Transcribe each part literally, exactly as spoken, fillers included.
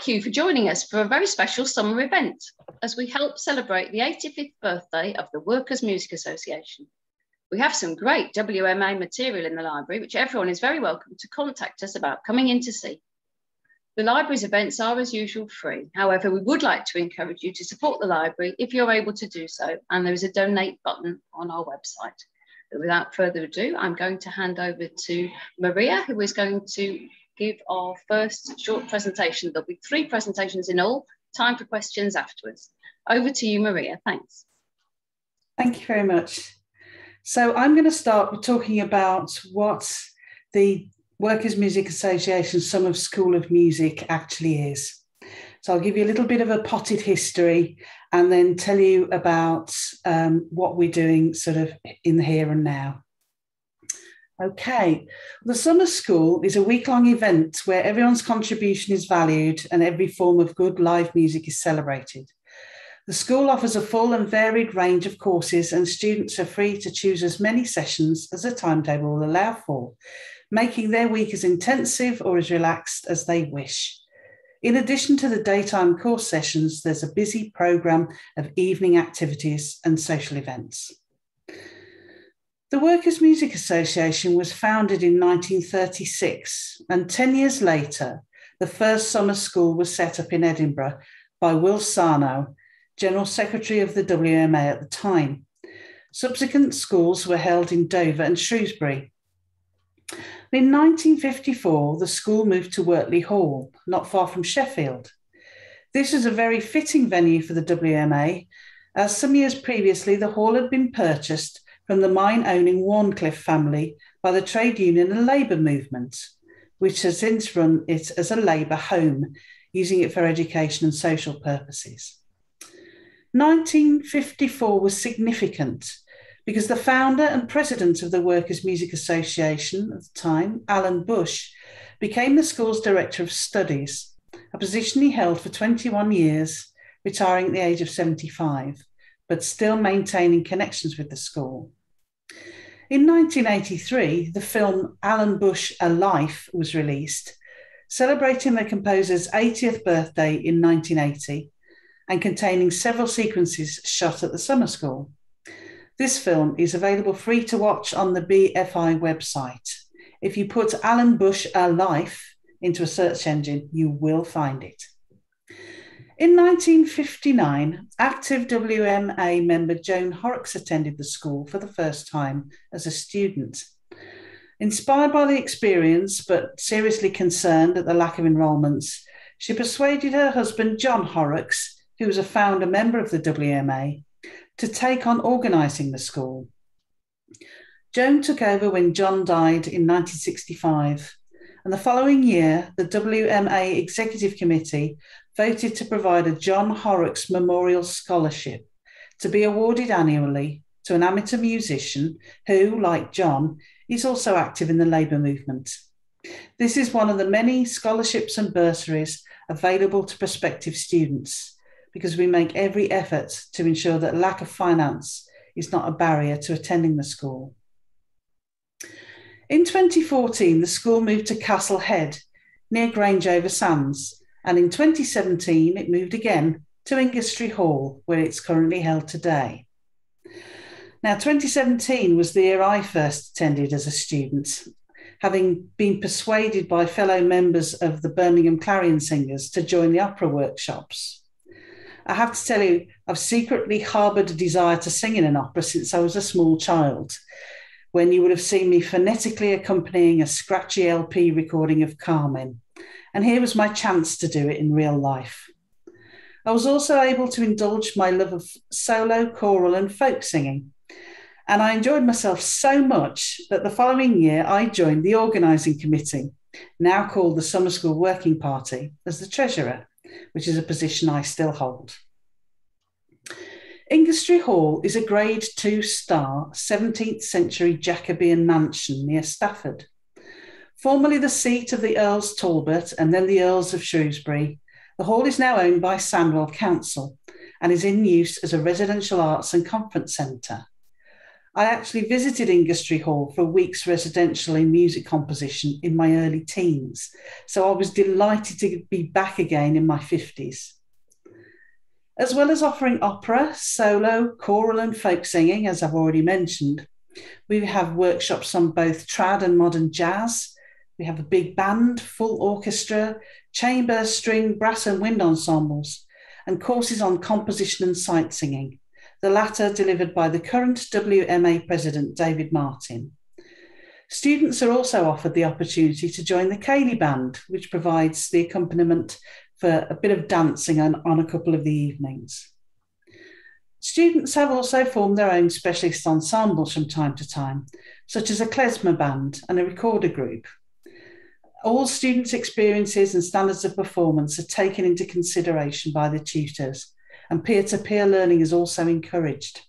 Thank you for joining us for a very special summer event as we help celebrate the eighty-fifth birthday of the Workers' Music Association. We have some great W M A material in the library, which everyone is very welcome to contact us about coming in to see. The library's events are, as usual, free. However, we would like to encourage you to support the library if you're able to do so, and there is a donate button on our website. But without further ado, I'm going to hand over to Maria, who is going to give our first short presentation. There'll be three presentations in all, time for questions afterwards. Over to you, Maria, thanks. Thank you very much. So I'm going to start with talking about what the Workers' Music Association Summer School of Music actually is. So I'll give you a little bit of a potted history and then tell you about um, what we're doing sort of in the here and now. Okay, the Summer School is a week-long event where everyone's contribution is valued and every form of good live music is celebrated. The school offers a full and varied range of courses and students are free to choose as many sessions as a timetable will allow for, making their week as intensive or as relaxed as they wish. In addition to the daytime course sessions, there's a busy programme of evening activities and social events. The Workers' Music Association was founded in nineteen thirty-six, and ten years later, the first summer school was set up in Edinburgh by Will Sarno, General Secretary of the W M A at the time. Subsequent schools were held in Dover and Shrewsbury. In nineteen fifty-four, the school moved to Wortley Hall, not far from Sheffield. This was a very fitting venue for the W M A, as some years previously the hall had been purchased from the mine-owning Warncliffe family by the trade union and labour movement, which has since run it as a labour home, using it for education and social purposes. nineteen fifty-four was significant because the founder and president of the Workers' Music Association at the time, Alan Bush, became the school's director of studies, a position he held for twenty-one years, retiring at the age of seventy-five, but still maintaining connections with the school. In nineteen eighty-three, the film Alan Bush, A Life was released, celebrating the composer's eightieth birthday in nineteen eighty and containing several sequences shot at the summer school. This film is available free to watch on the B F I website. If you put Alan Bush, A Life into a search engine, you will find it. In nineteen fifty-nine, active W M A member Joan Horrocks attended the school for the first time as a student. Inspired by the experience, but seriously concerned at the lack of enrolments, she persuaded her husband John Horrocks, who was a founder member of the W M A, to take on organising the school. Joan took over when John died in nineteen sixty-five, and the following year, the W M A Executive Committee voted to provide a John Horrocks Memorial Scholarship to be awarded annually to an amateur musician who, like John, is also active in the labour movement. This is one of the many scholarships and bursaries available to prospective students, because we make every effort to ensure that lack of finance is not a barrier to attending the school. In twenty fourteen, the school moved to Castle Head, near Grangeover Sands, and in twenty seventeen, it moved again to Ingastry Hall, where it's currently held today. Now, twenty seventeen was the year I first attended as a student, having been persuaded by fellow members of the Birmingham Clarion Singers to join the opera workshops. I have to tell you, I've secretly harboured a desire to sing in an opera since I was a small child, when you would have seen me phonetically accompanying a scratchy L P recording of Carmen. And here was my chance to do it in real life. I was also able to indulge my love of solo, choral and folk singing. And I enjoyed myself so much that the following year I joined the organising committee, now called the Summer School Working Party, as the treasurer, which is a position I still hold. Ingastry Hall is a grade two star seventeenth century Jacobean mansion near Stafford. Formerly the seat of the Earls Talbot and then the Earls of Shrewsbury, the hall is now owned by Sandwell Council and is in use as a residential arts and conference centre. I actually visited Ingustry Hall for a week's residential in music composition in my early teens, so I was delighted to be back again in my fifties. As well as offering opera, solo, choral and folk singing, as I've already mentioned, we have workshops on both trad and modern jazz. We have a big band, full orchestra, chamber, string, brass and wind ensembles, and courses on composition and sight singing, the latter delivered by the current W M A president, David Martin. Students are also offered the opportunity to join the Ceilidh Band, which provides the accompaniment for a bit of dancing on, on a couple of the evenings. Students have also formed their own specialist ensembles from time to time, such as a klezmer band and a recorder group. All students' experiences and standards of performance are taken into consideration by the tutors, and peer-to-peer learning is also encouraged.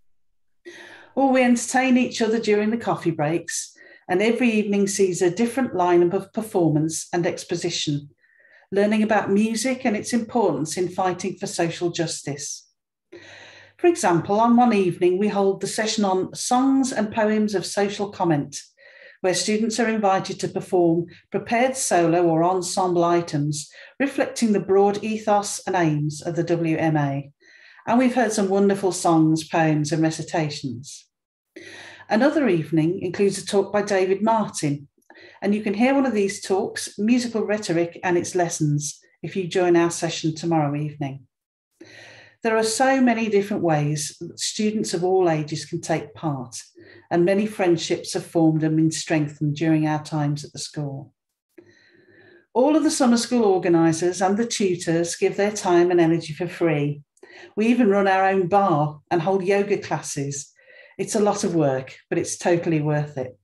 Or we entertain each other during the coffee breaks, and every evening sees a different lineup of performance and exposition, learning about music and its importance in fighting for social justice. For example, on one evening, we hold the session on songs and poems of social comment, where students are invited to perform prepared solo or ensemble items reflecting the broad ethos and aims of the W M A. And we've heard some wonderful songs, poems, and recitations. Another evening includes a talk by David Martin, and you can hear one of these talks, Musical Rhetoric and its Lessons, if you join our session tomorrow evening. There are so many different ways that students of all ages can take part, and many friendships have formed and been strengthened during our times at the school. All of the summer school organisers and the tutors give their time and energy for free. We even run our own bar and hold yoga classes. It's a lot of work, but it's totally worth it.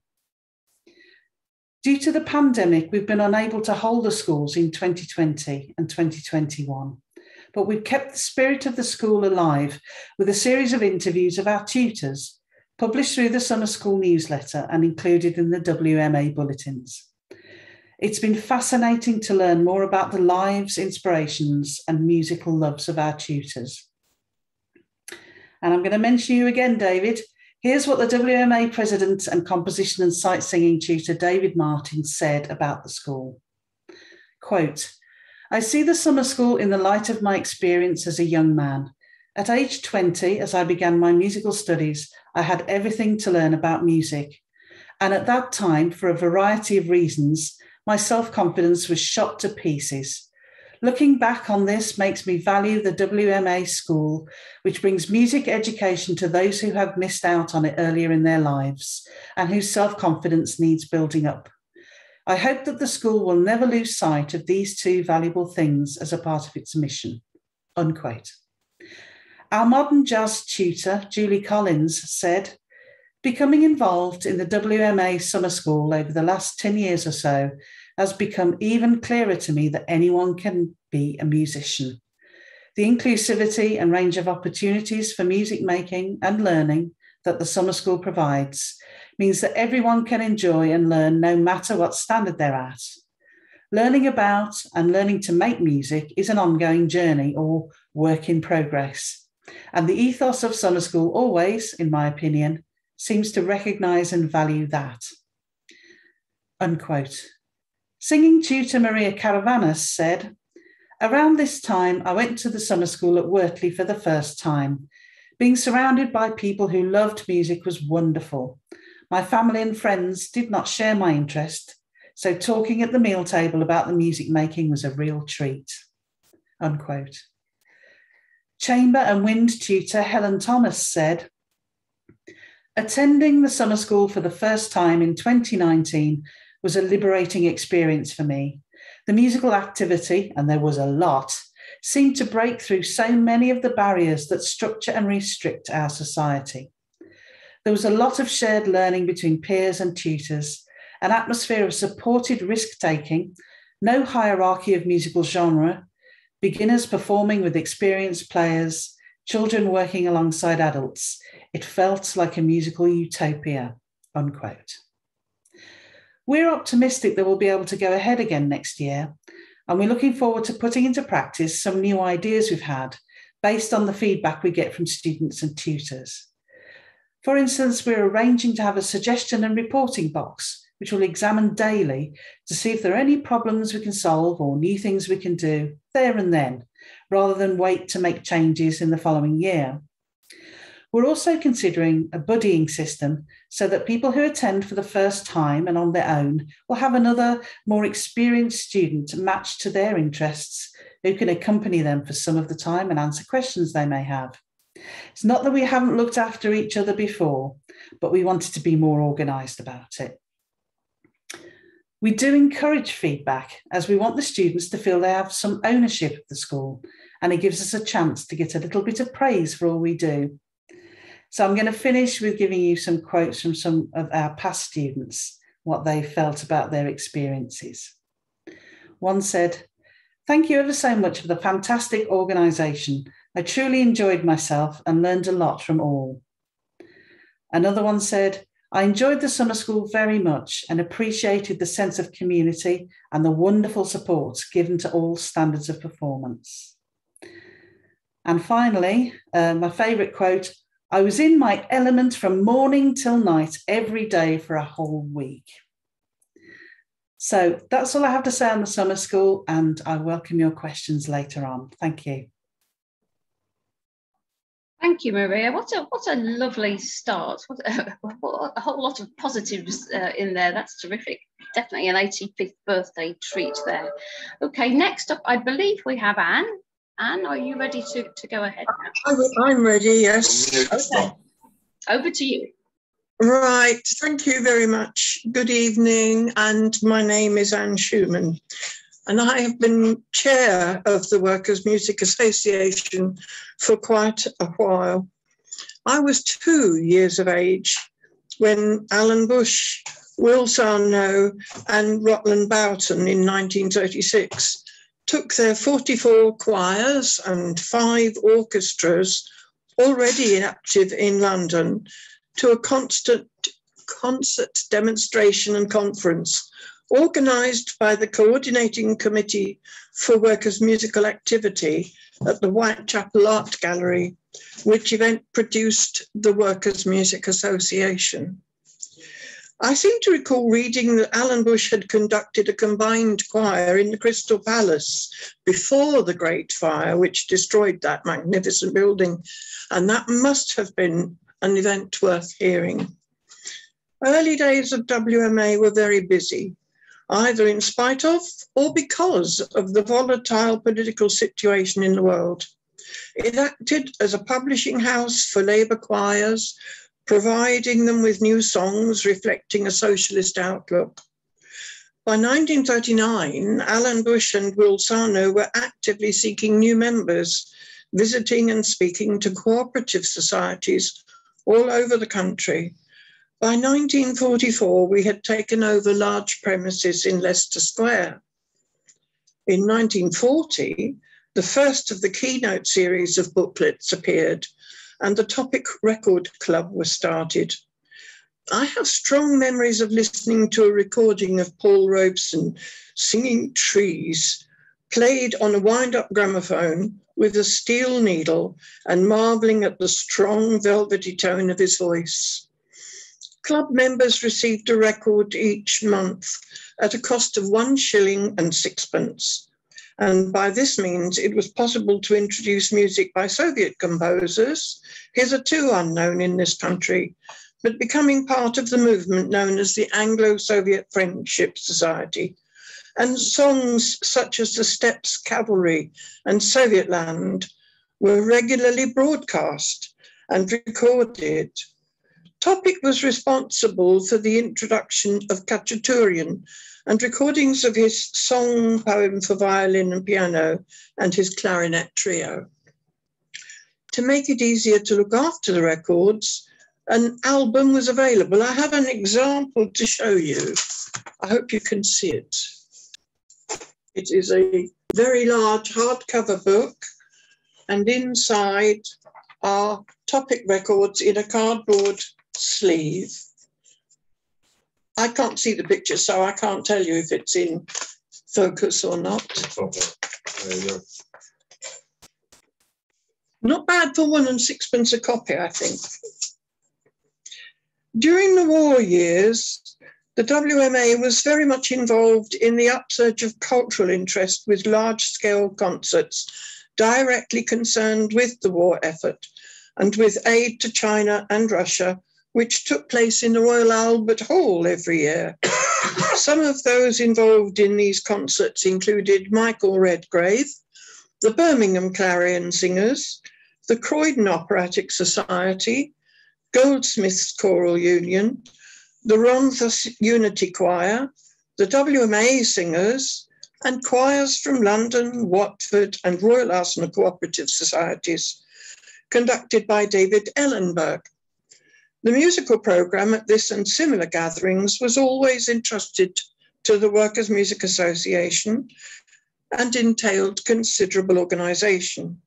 Due to the pandemic, we've been unable to hold the schools in twenty twenty and twenty twenty-one. But we've kept the spirit of the school alive with a series of interviews of our tutors, published through the summer school newsletter and included in the W M A bulletins. It's been fascinating to learn more about the lives, inspirations, and musical loves of our tutors. And I'm going to mention you again, David. Here's what the W M A president and composition and sight singing tutor, David Martin, said about the school. Quote, "I see the summer school in the light of my experience as a young man. At age twenty, as I began my musical studies, I had everything to learn about music. And at that time, for a variety of reasons, my self-confidence was shot to pieces. Looking back on this makes me value the W M A school, which brings music education to those who have missed out on it earlier in their lives and whose self-confidence needs building up. I hope that the school will never lose sight of these two valuable things as a part of its mission." Unquote. Our modern jazz tutor, Julie Collins, said, "Becoming involved in the W M A summer school over the last ten years or so has become even clearer to me that anyone can be a musician. The inclusivity and range of opportunities for music making and learning that the summer school provides means that everyone can enjoy and learn no matter what standard they're at. Learning about and learning to make music is an ongoing journey or work in progress. And the ethos of summer school always, in my opinion, seems to recognise and value that." Unquote. Singing tutor Maria Caravanas said, "Around this time, I went to the summer school at Wortley for the first time. Being surrounded by people who loved music was wonderful. My family and friends did not share my interest, so talking at the meal table about the music making was a real treat." Unquote. Chamber and wind tutor Helen Thomas said, "Attending the summer school for the first time in twenty nineteen was a liberating experience for me. The musical activity, and there was a lot, seemed to break through so many of the barriers that structure and restrict our society. There was a lot of shared learning between peers and tutors, an atmosphere of supported risk-taking, no hierarchy of musical genre, beginners performing with experienced players, children working alongside adults. It felt like a musical utopia." Unquote. We're optimistic that we'll be able to go ahead again next year, and we're looking forward to putting into practice some new ideas we've had based on the feedback we get from students and tutors. For instance, we're arranging to have a suggestion and reporting box, which we'll examine daily to see if there are any problems we can solve or new things we can do there and then, rather than wait to make changes in the following year. We're also considering a buddying system so that people who attend for the first time and on their own will have another more experienced student matched to their interests who can accompany them for some of the time and answer questions they may have. It's not that we haven't looked after each other before, but we wanted to be more organised about it. We do encourage feedback as we want the students to feel they have some ownership of the school, and it gives us a chance to get a little bit of praise for all we do. So I'm going to finish with giving you some quotes from some of our past students, what they felt about their experiences. One said, "Thank you ever so much for the fantastic organisation. I truly enjoyed myself and learned a lot from all." Another one said, "I enjoyed the summer school very much and appreciated the sense of community and the wonderful support given to all standards of performance." And finally, uh, my favourite quote, "I was in my element from morning till night every day for a whole week." So that's all I have to say on the summer school, and I welcome your questions later on. Thank you. Thank you, Maria. What a what a lovely start. What a, what a whole lot of positives uh, in there. That's terrific. Definitely an eighty-fifth birthday treat there. Okay, next up, I believe we have Anne. Anne, are you ready to, to go ahead now? I'm ready, yes. Okay, over to you. Right, thank you very much. Good evening, and my name is Anne Schumann, and I have been chair of the Workers' Music Association for quite a while. I was two years of age when Alan Bush, Will Sarno and Rutland Boughton in nineteen thirty-six took their forty-four choirs and five orchestras already active in London to a constant concert demonstration and conference organised by the Coordinating Committee for Workers' Musical Activity at the Whitechapel Art Gallery, which event produced the Workers' Music Association. I seem to recall reading that Alan Bush had conducted a combined choir in the Crystal Palace before the Great Fire, which destroyed that magnificent building, and that must have been an event worth hearing. Early days of W M A were very busy, either in spite of or because of the volatile political situation in the world. It acted as a publishing house for Labour choirs, providing them with new songs reflecting a socialist outlook. By nineteen thirty-nine, Alan Bush and Will Sarno were actively seeking new members, visiting and speaking to cooperative societies all over the country. By nineteen forty-four, we had taken over large premises in Leicester Square. In nineteen forty, the first of the keynote series of booklets appeared, and the Topic Record Club was started. I have strong memories of listening to a recording of Paul Robeson singing Trees, played on a wind-up gramophone with a steel needle and marvelling at the strong velvety tone of his voice. Club members received a record each month at a cost of one shilling and sixpence. And by this means, it was possible to introduce music by Soviet composers, hitherto unknown in this country, but becoming part of the movement known as the Anglo-Soviet Friendship Society. And songs such as the Steppes Cavalry and Sovietland were regularly broadcast and recorded. Topic was responsible for the introduction of Khachaturian and recordings of his song poem for violin and piano and his clarinet trio. To make it easier to look after the records, an album was available. I have an example to show you. I hope you can see it. It is a very large hardcover book, and inside are Topic records in a cardboard sleeve. I can't see the picture, so I can't tell you if it's in focus or not. There you go. Not bad for one and sixpence a copy, I think. During the war years, the W M A was very much involved in the upsurge of cultural interest with large-scale concerts directly concerned with the war effort and with aid to China and Russia, which took place in the Royal Albert Hall every year. Some of those involved in these concerts included Michael Redgrave, the Birmingham Clarion Singers, the Croydon Operatic Society, Goldsmiths Choral Union, the Rhondda Unity Choir, the W M A Singers, and choirs from London, Watford, and Royal Arsenal Cooperative Societies, conducted by David Ellenberg. The musical programme at this and similar gatherings was always entrusted to the Workers' Music Association and entailed considerable organisation.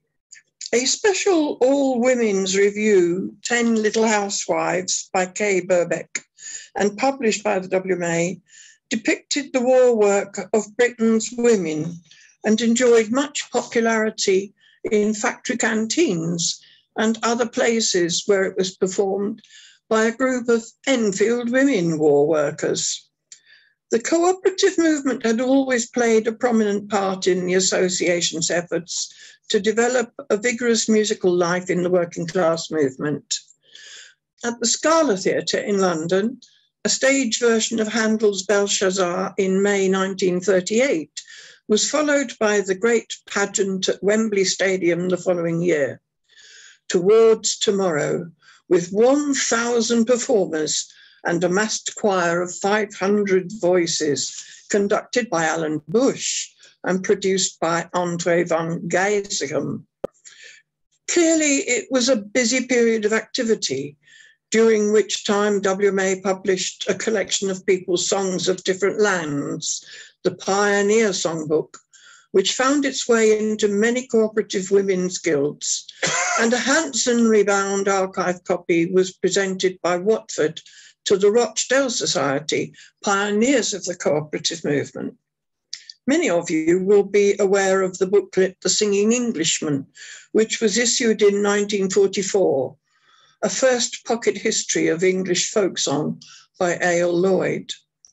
A special all-women's review, Ten Little Housewives by Kay Burbeck, and published by the W M A, depicted the war work of Britain's women and enjoyed much popularity in factory canteens and other places where it was performed by a group of Enfield women war workers. The cooperative movement had always played a prominent part in the association's efforts to develop a vigorous musical life in the working class movement. At the Scala Theatre in London, a stage version of Handel's Belshazzar in May nineteen thirty-eight was followed by the great pageant at Wembley Stadium the following year. Towards Tomorrow, with one thousand performers and a massed choir of five hundred voices, conducted by Alan Bush and produced by Andre van Gijsegem. Clearly, it was a busy period of activity, during which time W M A published a collection of people's songs of different lands, the Pioneer Songbook, which found its way into many cooperative women's guilds, and a handsomely bound archive copy was presented by Watford to the Rochdale Society, pioneers of the cooperative movement. Many of you will be aware of the booklet, The Singing Englishman, which was issued in nineteen forty-four, a first pocket history of English folk song by A L Lloyd.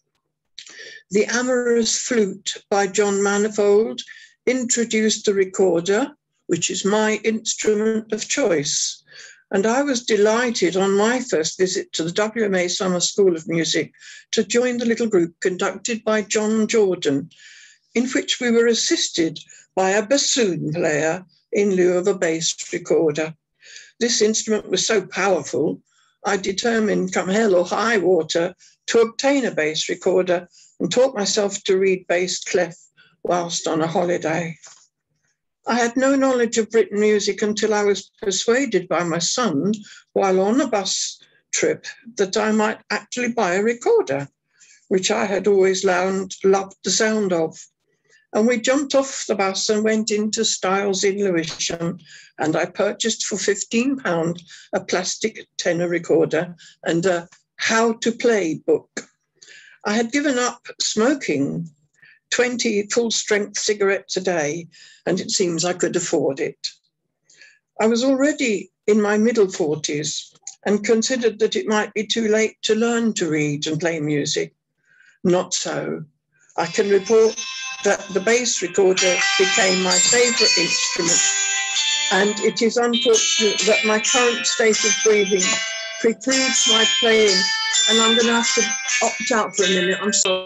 The Amorous Flute by John Manifold introduced the recorder, which is my instrument of choice. And I was delighted on my first visit to the W M A Summer School of Music to join the little group conducted by John Jordan, in which we were assisted by a bassoon player in lieu of a bass recorder. This instrument was so powerful, I determined, come hell or high water, to obtain a bass recorder and taught myself to read bass clef whilst on a holiday. I had no knowledge of written music until I was persuaded by my son, while on a bus trip, that I might actually buy a recorder, which I had always loved the sound of. And we jumped off the bus and went into Styles in Lewisham, and I purchased for fifteen pounds a plastic tenor recorder and a how to play book. I had given up smoking twenty full-strength cigarettes a day, and it seems I could afford it. I was already in my middle forties and considered that it might be too late to learn to read and play music. Not so. I can report that the bass recorder became my favourite instrument, and it is unfortunate that my current state of breathing precludes my playing, and I'm going to have to opt out for a minute. I'm sorry.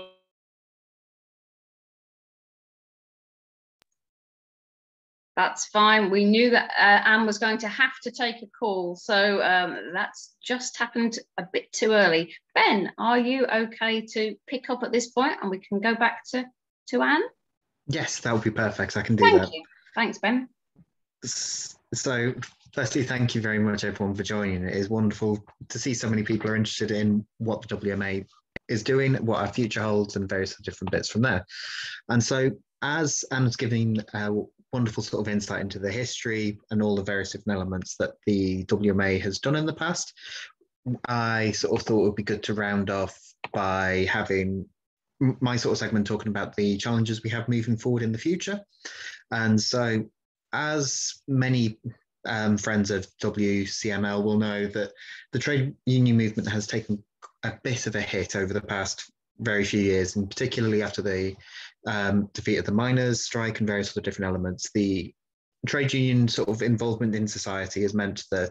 That's fine. We knew that uh, Anne was going to have to take a call, so um, that's just happened a bit too early. Ben, are you okay to pick up at this point and we can go back to, to Anne? Yes, that would be perfect. I can do Thank that. Thank you. Thanks, Ben. So, firstly, thank you very much, everyone, for joining. It is wonderful to see so many people are interested in what the W M A is doing, what our future holds, and various different bits from there. And so, as Anne's giving uh, wonderful sort of insight into the history and all the various different elements that the W M A has done in the past, I sort of thought it would be good to round off by having my sort of segment talking about the challenges we have moving forward in the future. And so, as many um, friends of W C M L will know that the trade union movement has taken a bit of a hit over the past very few years, and particularly after the um, defeat of the miners' strike and various other different elements. The trade union sort of involvement in society has meant that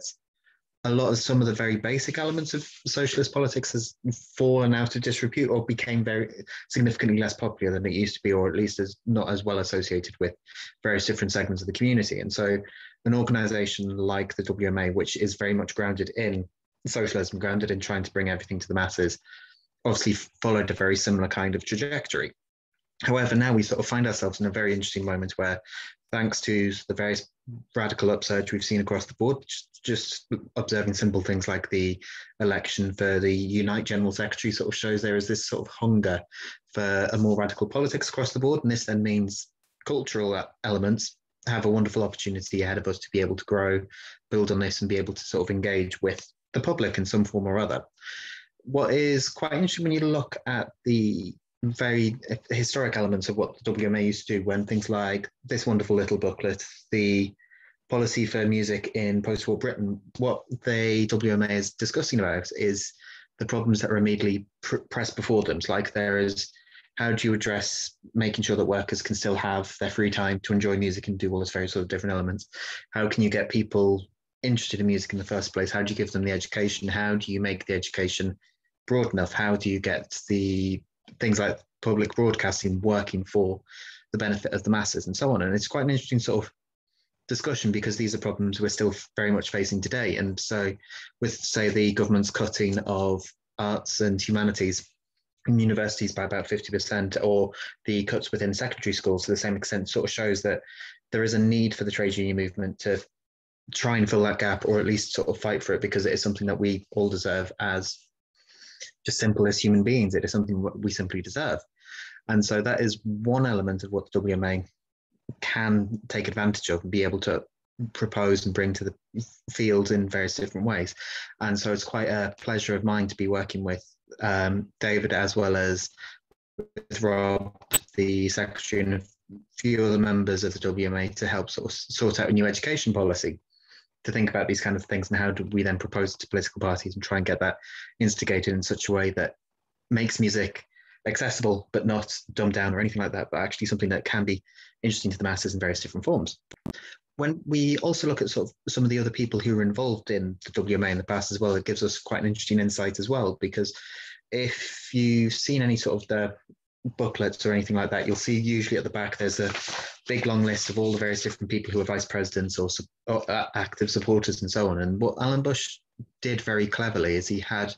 a lot of some of the very basic elements of socialist politics has fallen out of disrepute or became very significantly less popular than it used to be, or at least as not as well associated with various different segments of the community. And so an organization like the W M A, which is very much grounded in socialism, grounded in trying to bring everything to the masses, obviously followed a very similar kind of trajectory. However, now we sort of find ourselves in a very interesting moment where, thanks to the various radical upsurge we've seen across the board, just, just observing simple things like the election for the Unite General Secretary sort of shows there is this sort of hunger for a more radical politics across the board. And this then means cultural elements have a wonderful opportunity ahead of us to be able to grow, build on this, and be able to sort of engage with the public in some form or other. What is quite interesting when you look at the very historic elements of what the W M A used to do, when things like this wonderful little booklet, the policy for music in post-war Britain, what the W M A is discussing about is the problems that are immediately pr- pressed before them. So like there is, how do you address making sure that workers can still have their free time to enjoy music and do all this various sort of different elements? How can you get people interested in music in the first place? How do you give them the education? How do you make the education broad enough? How do you get the things like public broadcasting working for the benefit of the masses and so on? And it's quite an interesting sort of discussion because these are problems we're still very much facing today. And so with, say, the government's cutting of arts and humanities in universities by about fifty percent, or the cuts within secondary schools to the same extent, sort of shows that there is a need for the trade union movement to try and fill that gap, or at least sort of fight for it, because it is something that we all deserve as just simple as human beings. It is something we simply deserve. And so that is one element of what the W M A can take advantage of and be able to propose and bring to the field in various different ways. And so it's quite a pleasure of mine to be working with um, David, as well as with Rob, the secretary, and a few other members of the W M A to help sort of sort out a new education policy, to think about these kind of things and how do we then propose to political parties and try and get that instigated in such a way that makes music accessible but not dumbed down or anything like that, but actually something that can be interesting to the masses in various different forms. When we also look at sort of some of the other people who were involved in the W M A in the past as well, it gives us quite an interesting insight as well, because if you've seen any sort of the booklets or anything like that, you'll see usually at the back there's a big long list of all the various different people who are vice presidents or, or uh, active supporters and so on. And what Alan Bush did very cleverly is he had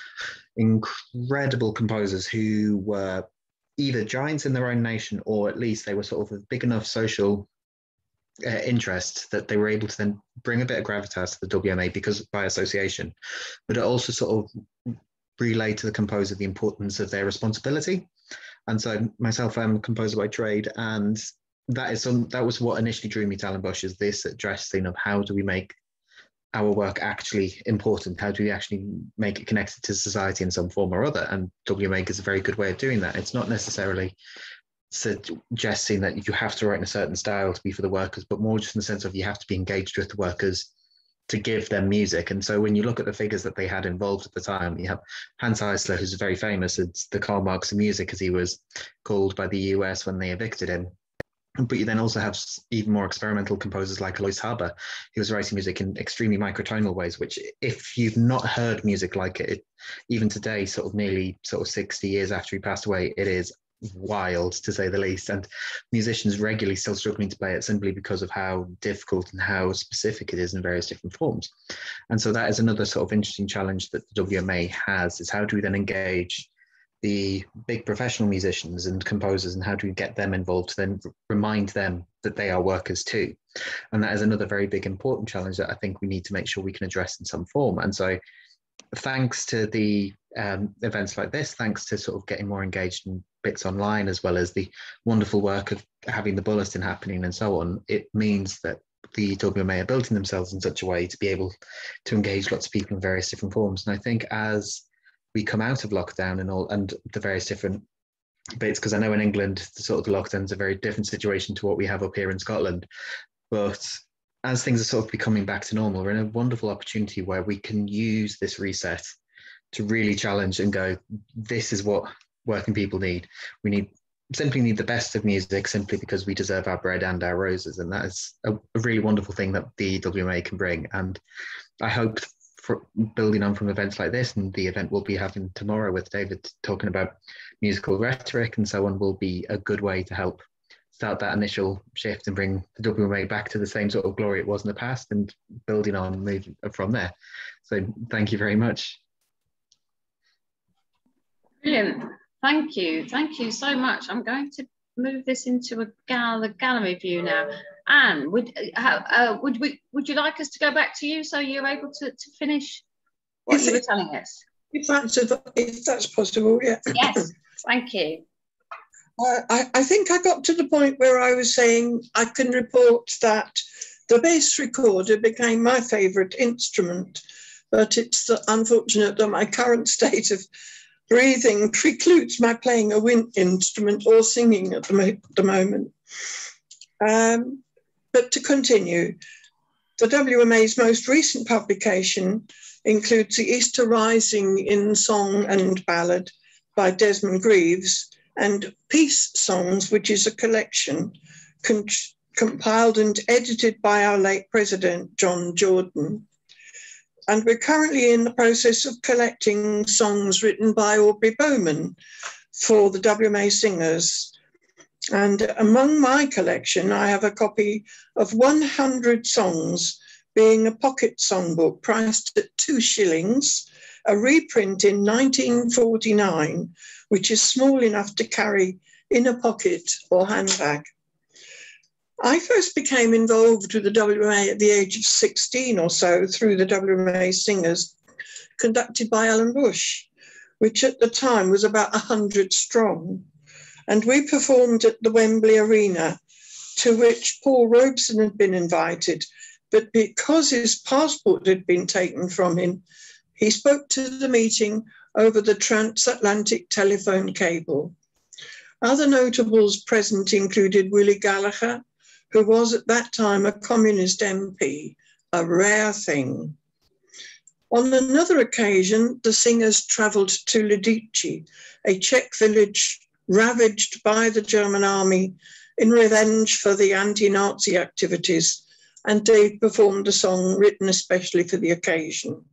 incredible composers who were either giants in their own nation, or at least they were sort of a big enough social uh, interest that they were able to then bring a bit of gravitas to the W M A because by association, but it also sort of relayed to the composer the importance of their responsibility. And so myself, I'm a composer by trade, and that is some that was what initially drew me to Alan Bush, is this addressing of how do we make our work actually important? How do we actually make it connected to society in some form or other? And W M A is a very good way of doing that. It's not necessarily suggesting that you have to write in a certain style to be for the workers, but more just in the sense of you have to be engaged with the workers to give them music. And so when you look at the figures that they had involved at the time, you have Hans Eisler, who's very famous. It's the Karl Marx of music, as he was called by the U S when they evicted him. But you then also have even more experimental composers like Alois Haber, who was writing music in extremely microtonal ways, which if you've not heard music like it, it even today, sort of nearly sort of sixty years after he passed away, it is wild to say the least. And musicians regularly still struggling to play it simply because of how difficult and how specific it is in various different forms. And so that is another sort of interesting challenge that the W M A has, is how do we then engage the big professional musicians and composers, and how do we get them involved to then remind them that they are workers too? And that is another very big important challenge that I think we need to make sure we can address in some form. And so thanks to the um, events like this, thanks to sort of getting more engaged in bits online, as well as the wonderful work of having the bulletin happening and so on, it means that the W M A are building themselves in such a way to be able to engage lots of people in various different forms. And I think as we come out of lockdown and all, and the various different bits, because I know in England, the sort of the lockdown's a very different situation to what we have up here in Scotland, but as things are sort of becoming back to normal, we're in a wonderful opportunity where we can use this reset to really challenge and go, this is what working people need. We need simply need the best of music simply because we deserve our bread and our roses. And that is a, a really wonderful thing that the W M A can bring. And I hope, for building on from events like this, and the event we'll be having tomorrow with David talking about musical rhetoric and so on, will be a good way to help start that initial shift and bring the W M A back to the same sort of glory it was in the past, and building on and moving from there. So thank you very much. Brilliant. Thank you. Thank you so much. I'm going to move this into a gal gallery view now. Anne, would uh, uh, would we would you like us to go back to you so you're able to, to finish what if you were it, telling us? If that's if that's possible, yeah. Yes. Thank you. Uh, I, I think I got to the point where I was saying I can report that the bass recorder became my favourite instrument, but it's the, unfortunate that my current state of breathing precludes my playing a wind instrument or singing at the, mo the moment. Um, but to continue, the W M A's most recent publication includes the Easter Rising in Song and Ballad by Desmond Greaves, and Peace Songs, which is a collection compiled and edited by our late president, John Jordan. And we're currently in the process of collecting songs written by Aubrey Bowman for the W M A singers. And among my collection, I have a copy of one hundred songs, being a pocket songbook priced at two shillings, a reprint in nineteen forty-nine, which is small enough to carry in a pocket or handbag. I first became involved with the W M A at the age of sixteen or so through the W M A Singers, conducted by Alan Bush, which at the time was about one hundred strong. And we performed at the Wembley Arena, to which Paul Robeson had been invited, but because his passport had been taken from him, he spoke to the meeting over the transatlantic telephone cable. Other notables present included Willie Gallagher, who was at that time a communist M P, a rare thing. On another occasion, the singers travelled to Lidice, a Czech village ravaged by the German army in revenge for the anti-Nazi activities, and they performed a song written especially for the occasion.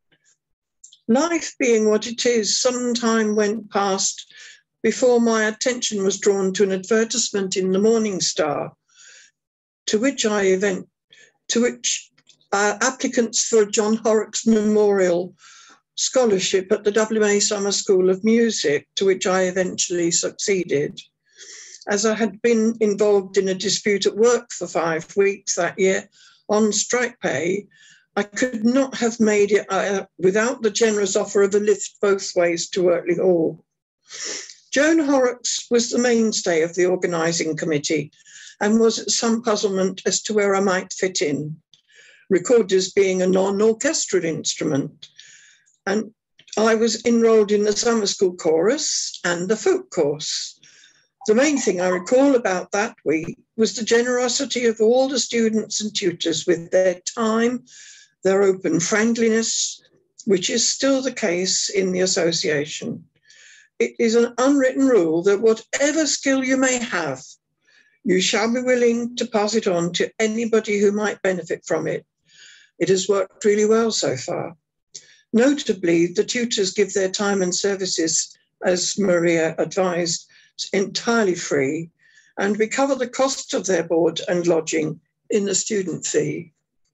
Life being what it is, some time went past before my attention was drawn to an advertisement in the Morning Star, to which I event, to which uh, applicants for John Horrocks Memorial Scholarship at the W M A Summer School of Music, to which I eventually succeeded. As I had been involved in a dispute at work for five weeks that year on strike pay, I could not have made it uh, without the generous offer of a lift both ways to Wortley Hall. Joan Horrocks was the mainstay of the organising committee and was at some puzzlement as to where I might fit in, recorders being a non-orchestral instrument. And I was enrolled in the summer school chorus and the folk course. The main thing I recall about that week was the generosity of all the students and tutors with their time, their open friendliness, which is still the case in the association. It is an unwritten rule that whatever skill you may have, you shall be willing to pass it on to anybody who might benefit from it. It has worked really well so far. Notably, the tutors give their time and services, as Maria advised, entirely free, and we cover the cost of their board and lodging in the student fee.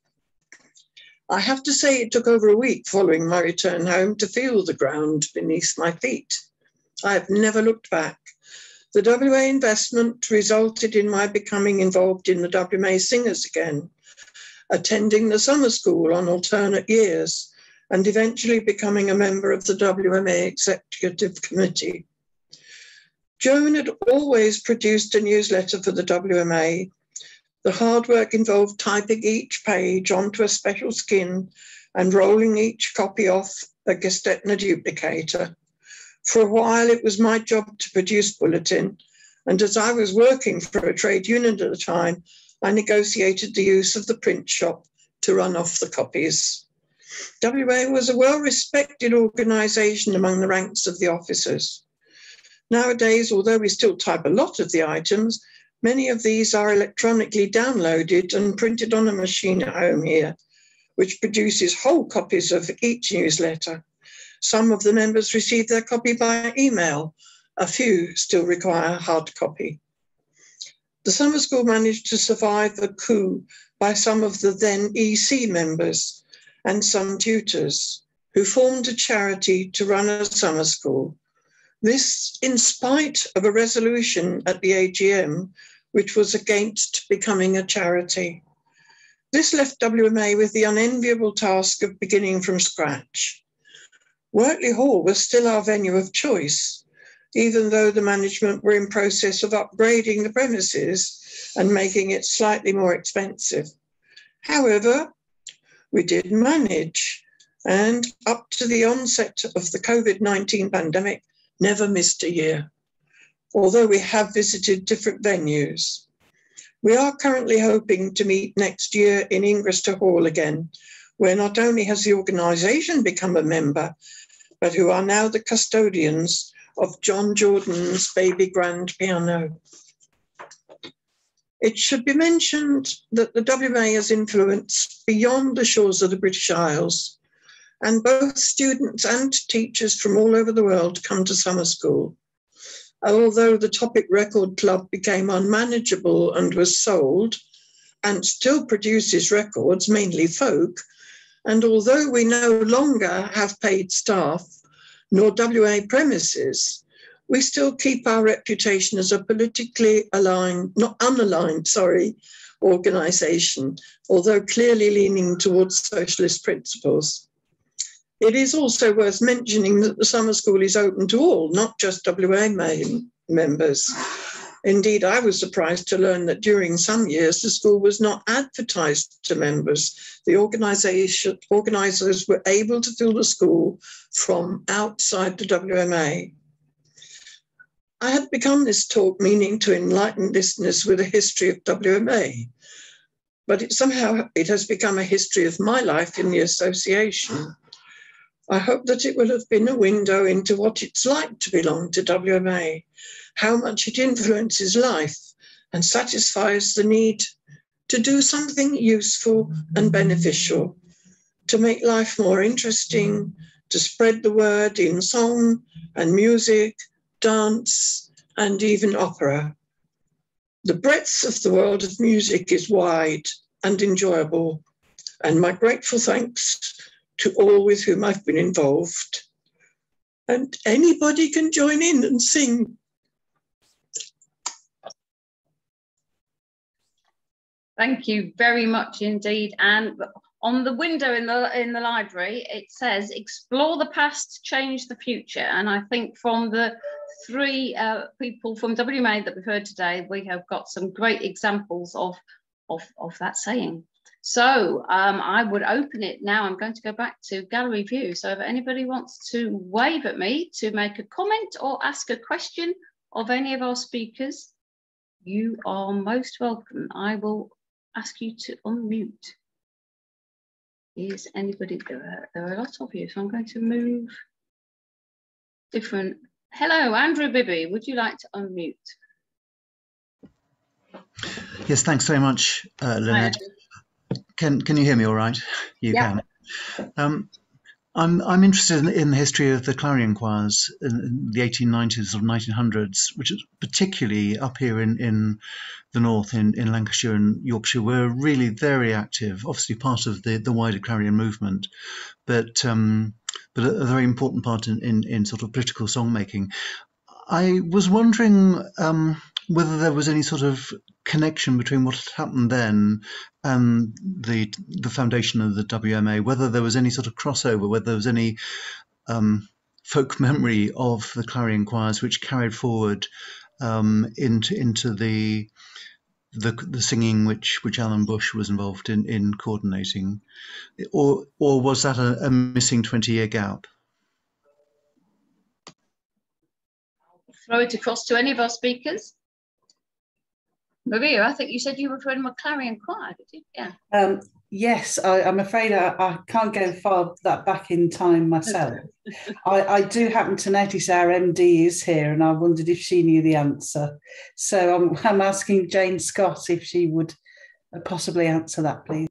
I have to say it took over a week following my return home to feel the ground beneath my feet. I have never looked back. The W M A investment resulted in my becoming involved in the W M A Singers again, attending the summer school on alternate years, and eventually becoming a member of the W M A Executive Committee. Joan had always produced a newsletter for the W M A. The hard work involved typing each page onto a special skin and rolling each copy off a Gestetner duplicator. For a while, it was my job to produce bulletin, and as I was working for a trade union at the time, I negotiated the use of the print shop to run off the copies. W A was a well-respected organisation among the ranks of the officers. Nowadays, although we still type a lot of the items, many of these are electronically downloaded and printed on a machine at home here, which produces whole copies of each newsletter. Some of the members receive their copy by email. A few still require a hard copy. The summer school managed to survive the coup by some of the then E C members and some tutors who formed a charity to run a summer school. This in spite of a resolution at the A G M, which was against becoming a charity. This left W M A with the unenviable task of beginning from scratch. Wortley Hall was still our venue of choice, even though the management were in process of upgrading the premises and making it slightly more expensive. However, we did manage, and up to the onset of the COVID nineteen pandemic, never missed a year, although we have visited different venues. We are currently hoping to meet next year in Ingrester Hall again, where not only has the organisation become a member, but who are now the custodians of John Jordan's baby grand piano. It should be mentioned that the W M A has influence beyond the shores of the British Isles, and both students and teachers from all over the world come to summer school. Although the Topic Record Club became unmanageable and was sold, and still produces records, mainly folk, and although we no longer have paid staff, nor W A premises, we still keep our reputation as a politically aligned, not unaligned, sorry, organisation, although clearly leaning towards socialist principles. It is also worth mentioning that the summer school is open to all, not just W A members. Indeed, I was surprised to learn that during some years, the school was not advertised to members. The organisation, organisers were able to fill the school from outside the W M A. I had begun this talk meaning to enlighten listeners with a history of W M A, but it, somehow it has become a history of my life in the association. I hope that it will have been a window into what it's like to belong to W M A, how much it influences life and satisfies the need to do something useful and beneficial, to make life more interesting, to spread the word in song and music, dance, and even opera. The breadth of the world of music is wide and enjoyable, and my grateful thanks to all with whom I've been involved. And anybody can join in and sing. Thank you very much indeed. And on the window in the in the library, it says, explore the past, change the future. And I think from the three uh, people from W M A that we've heard today, we have got some great examples of, of, of that saying. So um, I would open it now. I'm going to go back to gallery view. So if anybody wants to wave at me to make a comment or ask a question of any of our speakers, you are most welcome. I will ask you to unmute. Is anybody there? There are a lot of you, so I'm going to move different. Hello, Andrew Bibby, would you like to unmute? Yes, thanks very much, uh, Lynette. Can can you hear me all right? You yeah. can. Um, I'm I'm interested in, in the history of the clarion choirs in the eighteen nineties or nineteen hundreds, which is particularly up here in, in the north, in, in Lancashire and Yorkshire, were really very active, obviously part of the, the wider clarion movement, but um, but a, a very important part in, in, in sort of political songmaking. I was wondering um, whether there was any sort of connection between what had happened then and the the foundation of the W M A, whether there was any sort of crossover, whether there was any um, folk memory of the clarion choirs which carried forward um, into into the, the the singing which which Alan Bush was involved in in coordinating, or or was that a, a missing twenty year gap? Throw it across to any of our speakers. Maria, I think you said you were from a clarion choir, did you? Yeah. Um, yes, I, I'm afraid I, I can't go far that back in time myself. I, I do happen to notice our M D is here, and I wondered if she knew the answer. So I'm, I'm asking Jane Scott if she would possibly answer that, please.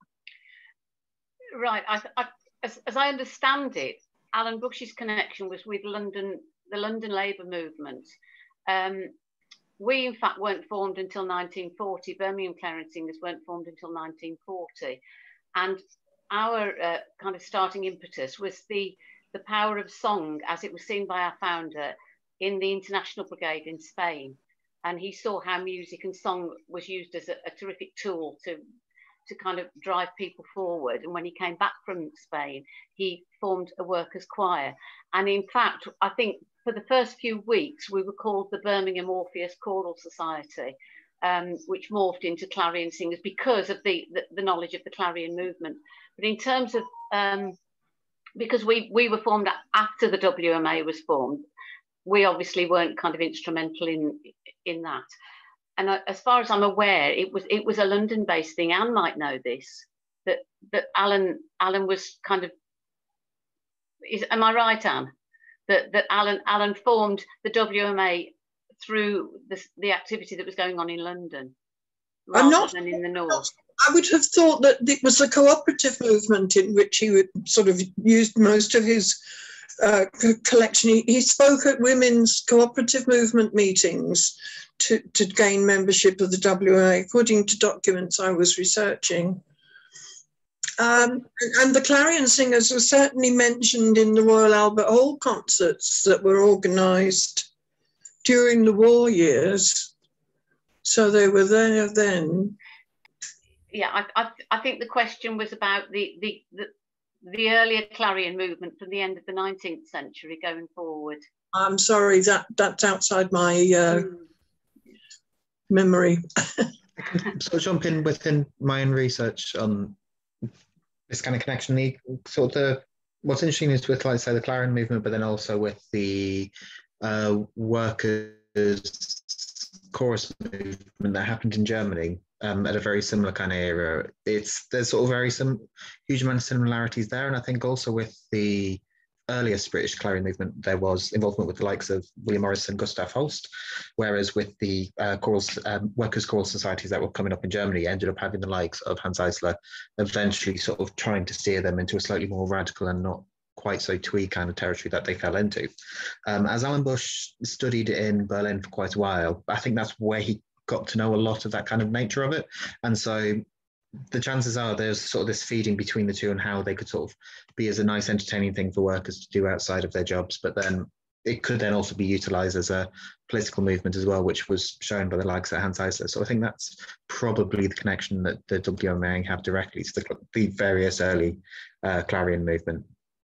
Right. I, I, as, as I understand it, Alan Bush's connection was with London, the London Labour movement. Um, we, in fact, weren't formed until nineteen forty. Birmingham Clarion Singers weren't formed until nineteen forty. And our uh, kind of starting impetus was the, the power of song as it was seen by our founder in the International Brigade in Spain. And he saw how music and song was used as a, a terrific tool to, to kind of drive people forward. And when he came back from Spain, he formed a workers' choir. And in fact, I think for the first few weeks, we were called the Birmingham Orpheus Choral Society, um, which morphed into Clarion Singers because of the, the, the knowledge of the Clarion movement. But in terms of, um, because we, we were formed after the W M A was formed, we obviously weren't kind of instrumental in, in that. And as far as I'm aware, it was it was a London-based thing. Anne might know this, that that Alan Alan was kind of, is am I right, Anne? That that Alan Alan formed the W M A through the the activity that was going on in London, rather I'm not, than in the north. I would have thought that it was a cooperative movement in which he would sort of used most of his uh, collection. He, he spoke at women's cooperative movement meetings to, to gain membership of the W M A, according to documents I was researching. Um, and the Clarion Singers were certainly mentioned in the Royal Albert Hall concerts that were organised during the war years. So they were there then. Yeah, I, I, I think the question was about the, the, the, the earlier Clarion movement from the end of the nineteenth century going forward. I'm sorry, that, that's outside my uh, mm. memory. I can sort of jump in within my own research on this kind of connection. The sort of the, what's interesting is with, like, say, the Clarion movement, but then also with the uh, workers' chorus movement that happened in Germany um, at a very similar kind of era. It's there's sort of very some huge amount of similarities there, and I think also with the earliest British Clarion movement, there was involvement with the likes of William Morris and Gustav Holst, whereas with the uh, chorals, um, workers' choral societies that were coming up in Germany, ended up having the likes of Hans Eisler eventually sort of trying to steer them into a slightly more radical and not quite so twee kind of territory that they fell into. Um, as Alan Bush studied in Berlin for quite a while, I think that's where he got to know a lot of that kind of nature of it. And so the chances are there's sort of this feeding between the two and how they could sort of be as a nice entertaining thing for workers to do outside of their jobs, but then it could then also be utilized as a political movement as well, which was shown by the likes of Hans Eisler. So I think that's probably the connection that the W M A have directly to the, the various early uh, Clarion movement.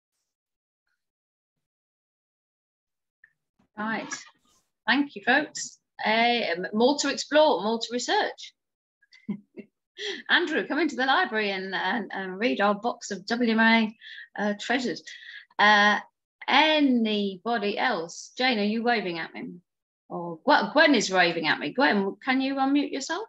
Right, thank you, folks. Uh, more to explore, more to research. Andrew, come into the library and, and, and read our box of W M A uh, treasures. Uh, anybody else? Jane, are you waving at me? Or Gwen, Gwen is waving at me. Gwen, can you unmute yourself?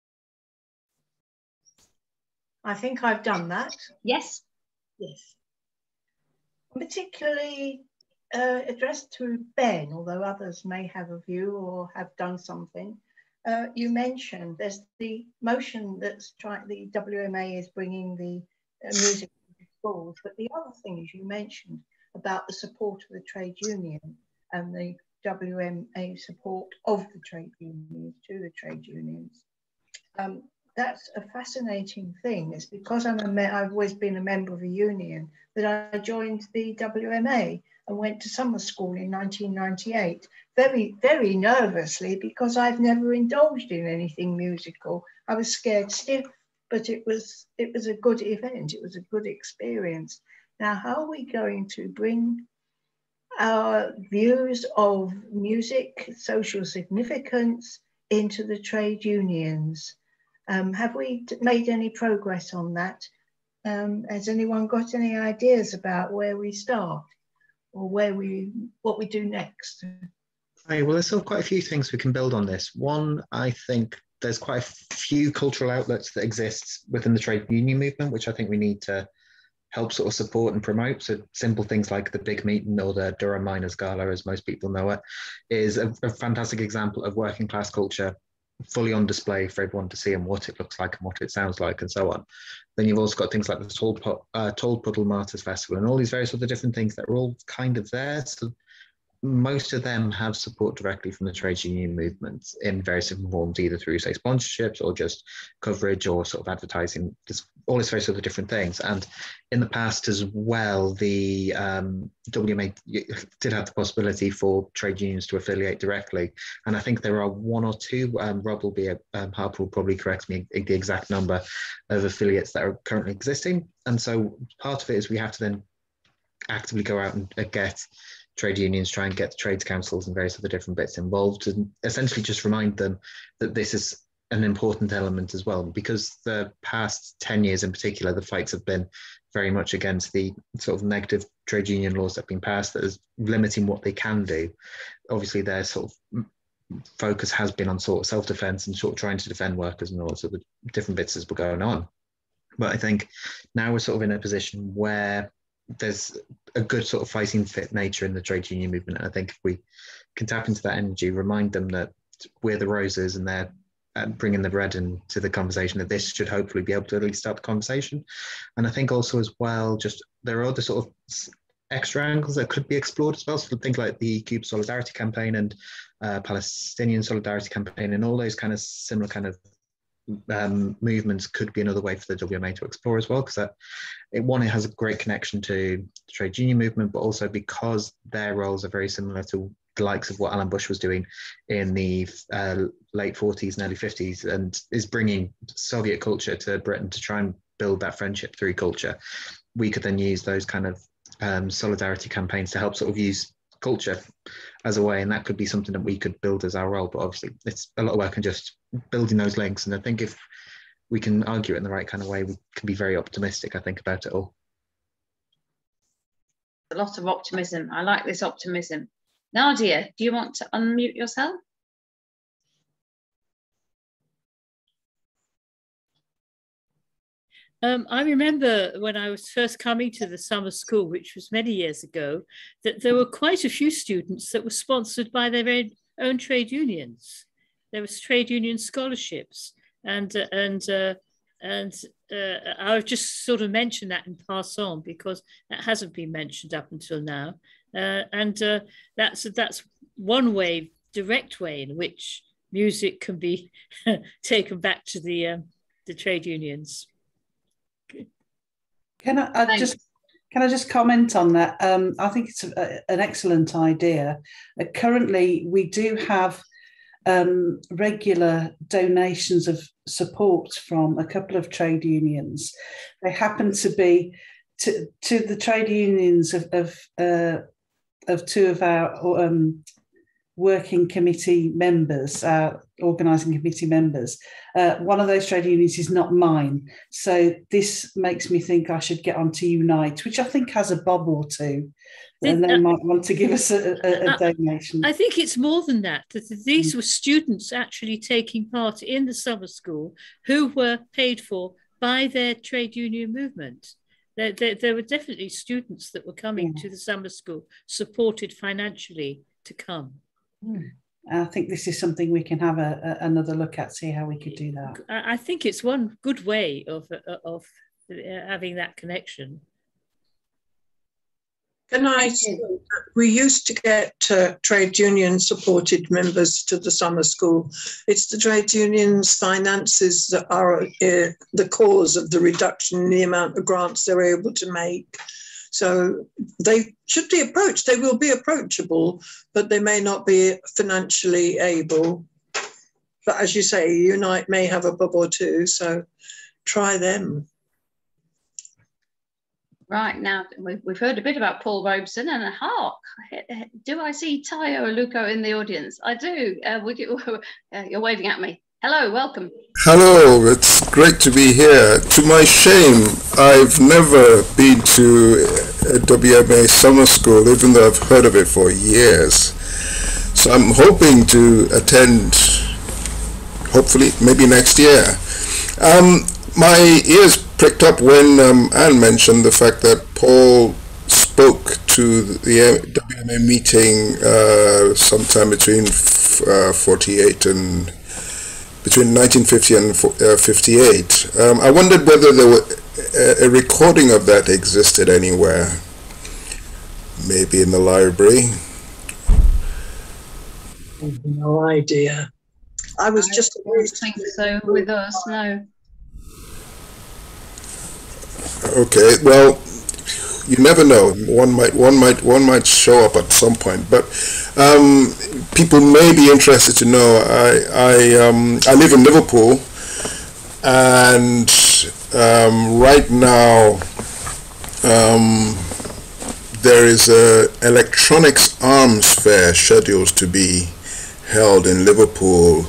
I think I've done that. Yes. Yes. Particularly uh, addressed to Ben, although others may have a view or have done something. Uh, you mentioned there's the motion that's trying, the W M A is bringing the uh, music to schools, but the other thing is you mentioned about the support of the trade union and the W M A support of the trade unions to the trade unions. Um, that's a fascinating thing. It's because I'm a I've always been a member of a union that I joined the W M A and went to summer school in nineteen ninety-eight, very, very nervously, because I've never indulged in anything musical. I was scared stiff, but it was, it was a good event. It was a good experience. Now, how are we going to bring our views of music, social significance into the trade unions? Um, have we made any progress on that? Um, has anyone got any ideas about where we start or where we, what we do next? Right, well, there's still quite a few things we can build on this. One, I think there's quite a few cultural outlets that exist within the trade union movement, which I think we need to help sort of support and promote. So simple things like the Big Meeting or the Durham Miners Gala, as most people know it, is a, a fantastic example of working class culture fully on display for everyone to see, and what it looks like and what it sounds like and so on. Then you've also got things like the Told, uh, Told Puddle Martyrs Festival and all these various other different things that are all kind of there. So most of them have support directly from the trade union movement in various different forms, either through, say, sponsorships or just coverage or sort of advertising, just all these various other different things. And in the past as well, the um, W M A did have the possibility for trade unions to affiliate directly. And I think there are one or two, um, Rob will be, um, Harper will probably correct me the exact number of affiliates that are currently existing. And so part of it is we have to then actively go out and get trade unions, try and get the trades councils and various other different bits involved, and essentially just remind them that this is an important element as well, because the past ten years in particular, the fights have been very much against the sort of negative trade union laws that have been passed that is limiting what they can do. Obviously their sort of focus has been on sort of self-defense and sort of trying to defend workers and all sorts of different bits as we're going on. But I think now we're sort of in a position where there's a good sort of fighting fit nature in the trade union movement. And I think if we can tap into that energy, remind them that we're the roses and they're bringing the red into the conversation, that this should hopefully be able to at least start the conversation. And I think also as well, just there are other sort of extra angles that could be explored as well. So things like the Cuba Solidarity Campaign and uh, Palestinian Solidarity Campaign and all those kind of similar kind of Um, movements could be another way for the W M A to explore as well, because that it, one, it has a great connection to the trade union movement, but also because their roles are very similar to the likes of what Alan Bush was doing in the uh, late forties and early fifties, and is bringing Soviet culture to Britain to try and build that friendship through culture. We could then use those kind of um, solidarity campaigns to help sort of use culture as a way, and that could be something that we could build as our role. But obviously it's a lot of work and just building those links, and I think if we can argue it in the right kind of way, we can be very optimistic, I think, about it all. A lot of optimism. I like this optimism. Nadia, do you want to unmute yourself? Um, I remember when I was first coming to the summer school, which was many years ago, that there were quite a few students that were sponsored by their very own trade unions. There was trade union scholarships, and uh, and uh, and uh, I've just sort of mentioned that in passant because that hasn't been mentioned up until now, uh, and uh, that's that's one way, direct way in which music can be taken back to the uh, the trade unions. Can I, I just can I just comment on that? Um, I think it's a, an excellent idea. Uh, currently, we do have um, regular donations of support from a couple of trade unions. They happen to be to, to the trade unions of of, uh, of two of our um, working committee members, our organising committee members. Uh, one of those trade unions is not mine. So this makes me think I should get on to Unite, which I think has a bob or two. And they uh, might want to give us a, a, a donation. I think it's more than that. These were students actually taking part in the summer school who were paid for by their trade union movement. There, there, there were definitely students that were coming yeah. to the summer school, supported financially to come. Hmm. I think this is something we can have a, a, another look at, see how we could do that. I think it's one good way of, of having that connection. Can I say, we used to get uh, trade union supported members to the summer school. It's the trade unions' finances that are uh, the cause of the reduction in the amount of grants they're able to make. So they should be approached. They will be approachable, but they may not be financially able. But as you say, Unite may have a bob or two, so try them. Right, now we've heard a bit about Paul Robeson, and hark, do I see Tayo Aluko in the audience? I do. Uh, would you, uh, you're waving at me. Hello, welcome. Hello, it's great to be here. To my shame, I've never been to a W M A summer school, even though I've heard of it for years. So I'm hoping to attend hopefully maybe next year. Um, my ears pricked up when um, Anne mentioned the fact that Paul spoke to the W M A meeting uh, sometime between uh, forty-eight and between nineteen fifty and uh, fifty-eight. Um, I wondered whether there were a, a recording of that existed anywhere, maybe in the library. No idea. I was I just don't think so with us, no. Okay, well, you never know. One might, one might, one might show up at some point. But um, people may be interested to know. I, I, um, I live in Liverpool, and um, right now um, there is a electronics arms fair scheduled to be held in Liverpool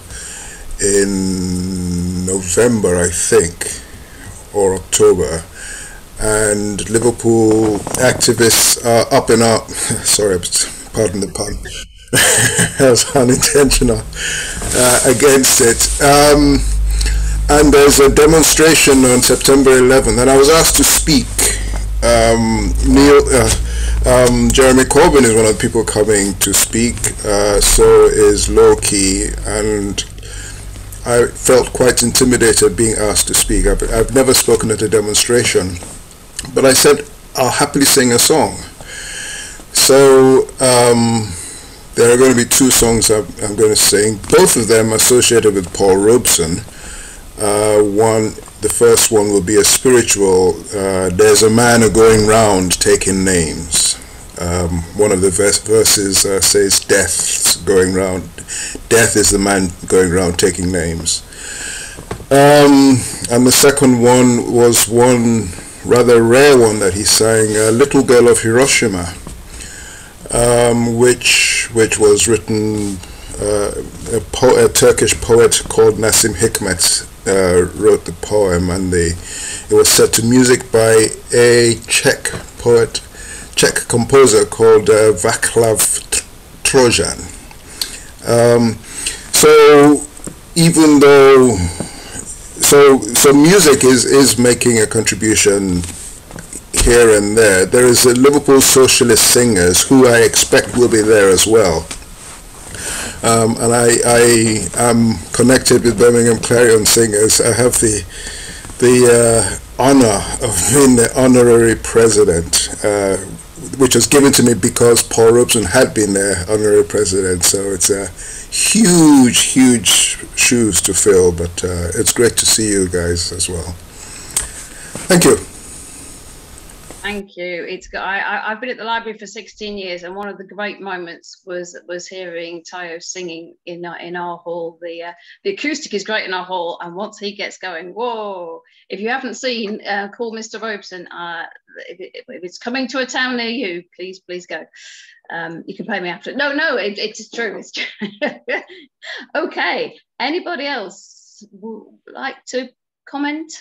in November, I think, or October. And Liverpool activists are up and up. Sorry, pardon the pun. That was unintentional. Uh, against it. Um, and there's a demonstration on September eleventh, and I was asked to speak. Um, Neil, uh, um, Jeremy Corbyn is one of the people coming to speak. Uh, so is Loki, and I felt quite intimidated being asked to speak. I've, I've never spoken at a demonstration. But I said, I'll happily sing a song. So um, there are going to be two songs I'm, I'm going to sing, both of them associated with Paul Robeson. Uh, one, the first one will be a spiritual, uh, there's a man going round taking names. Um, one of the vers- verses uh, says, death's going round. Death is the man going round taking names. Um, and the second one was one rather rare one that he sang, uh, Little Girl of Hiroshima, um, which which was written, uh, a, po- a Turkish poet called Nasim Hikmet uh, wrote the poem, and the, it was set to music by a Czech poet, Czech composer called uh, Václav Trojan. Um, so even though So, so music is, is making a contribution here and there. There is a Liverpool Socialist Singers who I expect will be there as well. Um, and I, I am connected with Birmingham Clarion Singers. I have the the uh, honour of being the honorary president, uh, which was given to me because Paul Robeson had been their honorary president. So it's a huge, huge shoes to fill, but uh, it's great to see you guys as well. Thank you. Thank you. It's I, I I've been at the library for sixteen years, and one of the great moments was was hearing Tayo singing in our, in our hall. The uh, the acoustic is great in our hall, and once he gets going, whoa! If you haven't seen uh, Call Mister Robeson, uh, if, it, if it's coming to a town near you, please please go. Um, you can pay me after. No, no, it, it's true. It's true. Okay. Anybody else would like to comment?